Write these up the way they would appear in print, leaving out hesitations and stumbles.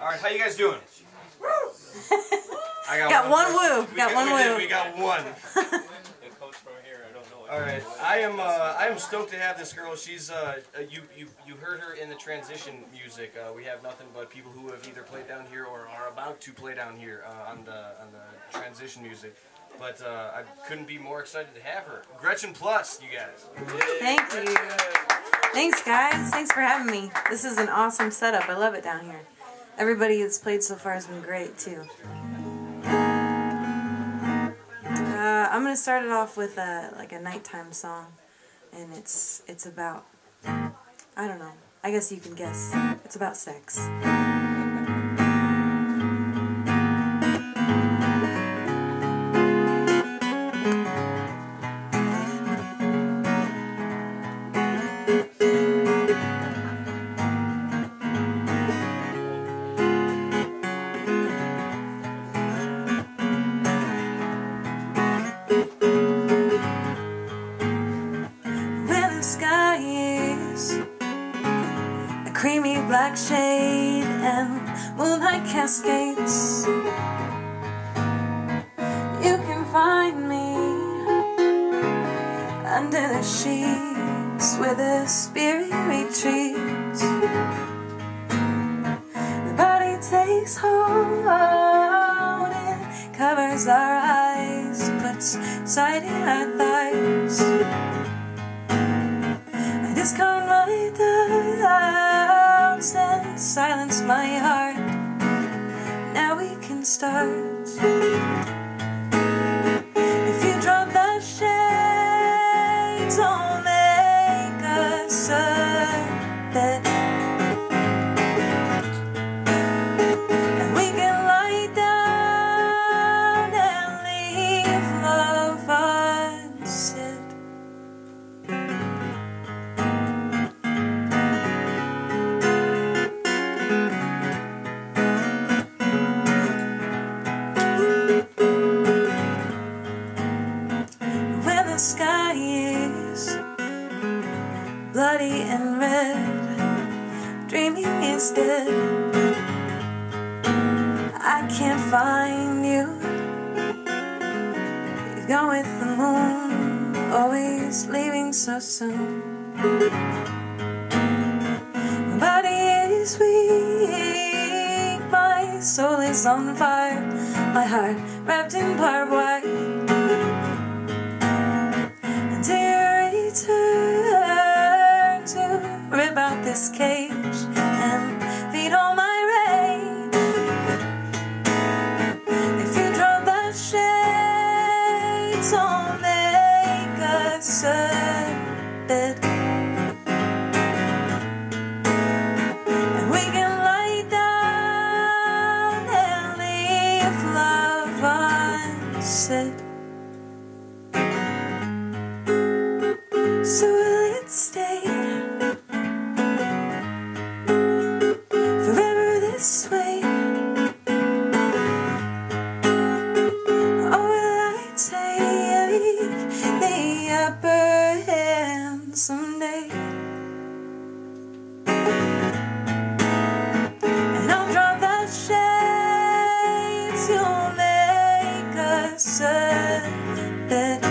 Alright, how you guys doing? I got one woo. Got one woo. We got one. Alright, I am stoked to have this girl. She's you heard her in the transition music. We have nothing but people who have either played down here or are about to play down here on the transition music. But I couldn't be more excited to have her. Gretchen Plus, you guys. Thank you. Thanks, guys. Thanks for having me. This is an awesome setup. I love it down here. Everybody that's played so far has been great, too. I'm going to start it off with like a nighttime song. And it's about, I don't know, I guess you can guess. It's about sex. Creamy black shade and moonlight cascades. You can find me under the sheets where the spirit retreats. The body takes hold and covers our eyes, puts sight in our thighs. I just come right down and silence my heart. Now we can start. If you drop the shades, don't make us bed. And we can lie down and leave love unsaid. Sky is bloody and red, dreaming is dead. I can't find you. You've gone with the moon, always leaving so soon. My body is weak, my soul is on fire, my heart wrapped in barbed wire. Return to rip out this cage and feed all my rage. If you draw the shades, don't make us bed. And we can lie down and leave love unsaid. So will it stay forever this way? Or will I take the upper hand someday? And I'll draw the shades, you'll make us bed.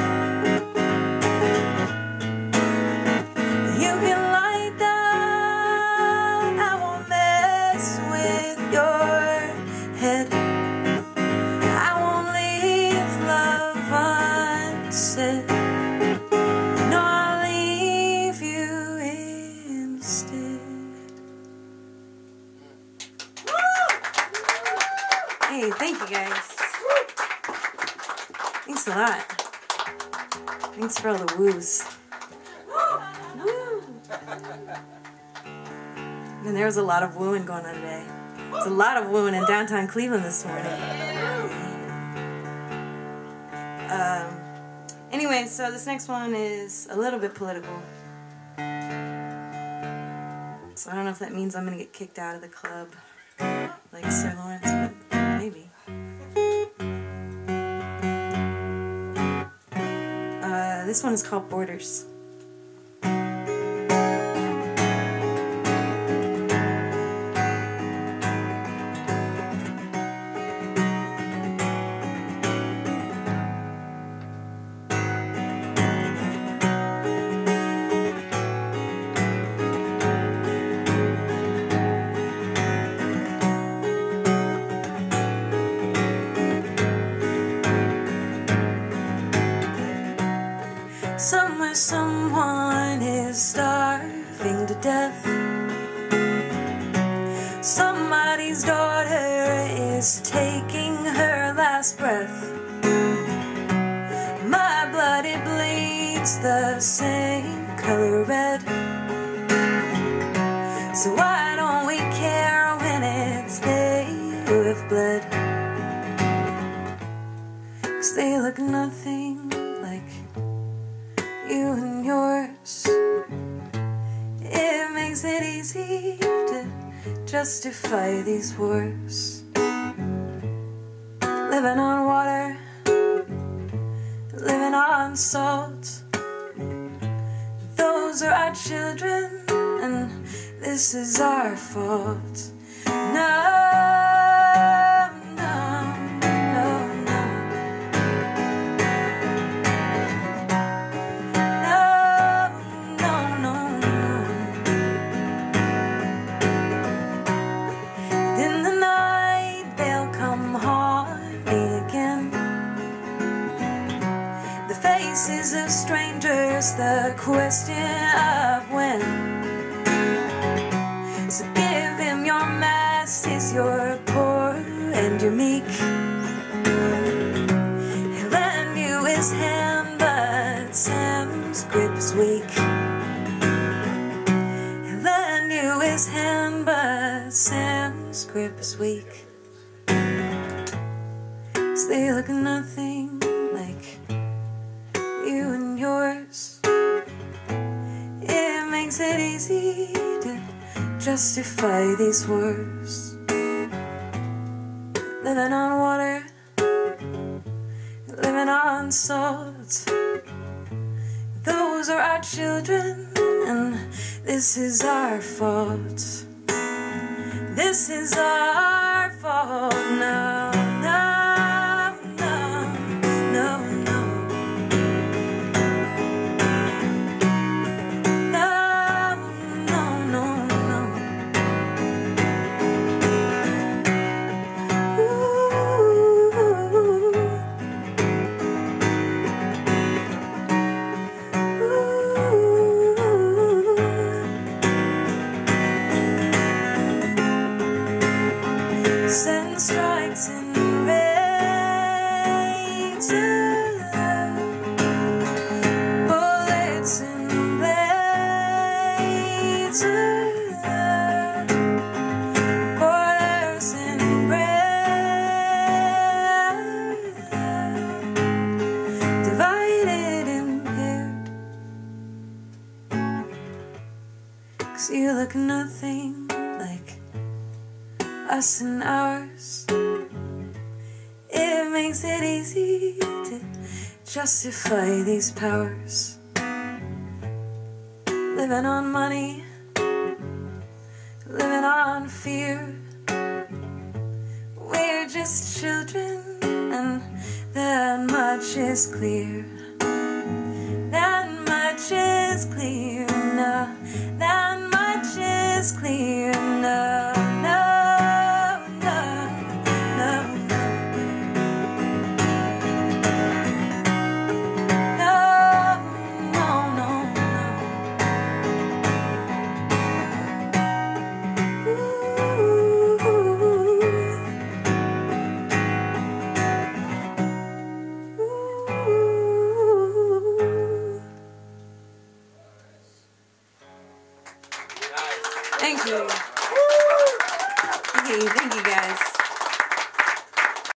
No, I'll leave you instead. Hey, thank you guys. Thanks a lot. Thanks for all the woos. Woo. And there was a lot of wooing going on today. There's a lot of wooing in downtown Cleveland this morning. Anyway, so this next one is a little bit political. So I don't know if that means I'm going to get kicked out of the club like Sir Lawrence, but maybe. This one is called Borders. death. Somebody's daughter is taking her last breath. My blood, it bleeds the same color red. So why don't we care when it's they who have bled? 'Cause they look nothing like you and yours. It makes it easy to justify these wars. Living on water, living on salt. Those are our children, and this is our fault. No. Faces of strangers, the question of when. So give him your masses, you're poor and you're meek. He'll lend you his hand, but Sam's grip is weak. He'll lend you his hand, but Sam's grip is weak. 'Cause they look nothing like you and yours. It makes it easy to justify these wars. Living on water, living on salt. Those are our children, and this is our fault. This is our fault now. Send strikes and raids, bullets and blades, borders and bread, divided and paired. 'Cause you look nothing like us and ours. It makes it easy to justify these powers. Living on money, living on fear. We're just children, and that much is clear. That much is clear now. That much is clear now. Thank you. Thank you guys.